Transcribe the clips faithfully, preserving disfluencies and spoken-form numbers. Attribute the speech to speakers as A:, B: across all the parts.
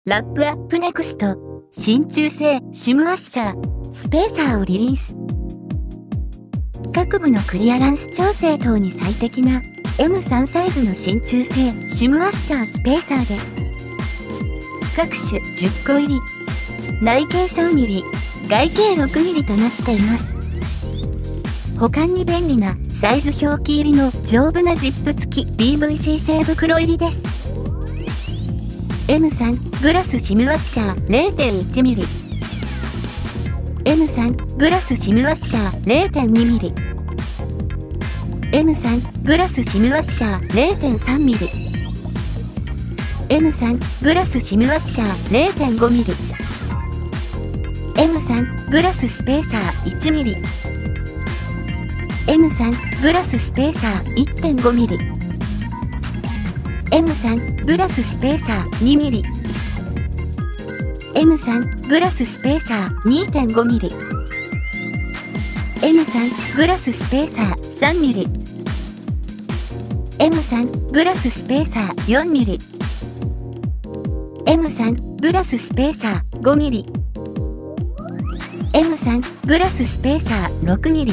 A: ラップアップネクスト新中性シムアッシャースペーサーをリリース。各部のクリアランス調整等に最適な エムスリー サイズの新中性シムアッシャースペーサーです。各種じゅっこ入り、内径 さんミリ、外径 ろくミリ となっています。保管に便利なサイズ表記入りの丈夫なジップ付き ピーブイシー 製袋入りです。エムスリー グラスシムワッシャー れいてんいちミリ、エムスリー グラスシムワッシャー れいてんにミリ、エムスリー グラスシムワッシャー れいてんさんミリ、エムスリー グラスシムワッシャー れいてんごミリ、エムスリー グラススペーサー いちミリ、エムスリー グラススペーサー いってんごミリ、エムスリー グラススペーサー にミリ、エムスリー グラススペーサー にてんごミリ、エムスリー グラススペーサー さんミリ、エムスリー グラススペーサー よんミリ、エムスリー グラススペーサー ごミリ、エムスリー グラススペーサー ろくミリ、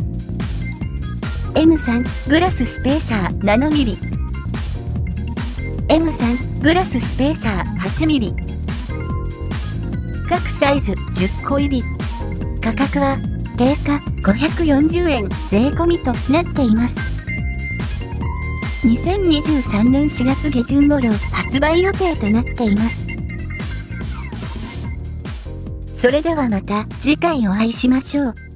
A: エムスリー グラススペーサー ななミリ、エムスリー グラススペーサー はちミリ。各サイズじゅっこ入り。価格は定価ごひゃくよんじゅうえん税込みとなっています。にせんにじゅうさんねんしがつげじゅん頃発売予定となっています。それではまた次回お会いしましょう。